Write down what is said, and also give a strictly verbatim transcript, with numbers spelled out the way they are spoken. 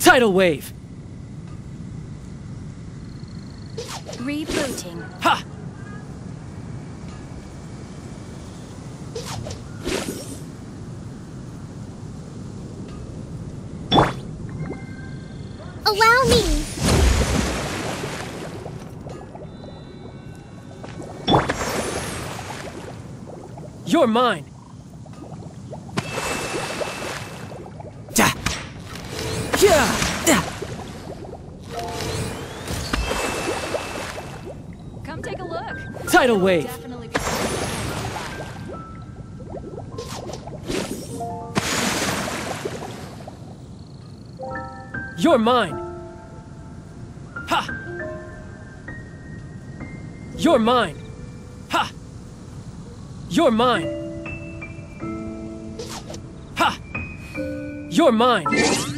Tidal wave. Rebooting. Ha! Allow me. You're mine. Da. Yeah. Da. Come take a look. Tidal wave. Definitely. You're mine. Ha! You're mine. Ha! You're mine. Ha! You're mine.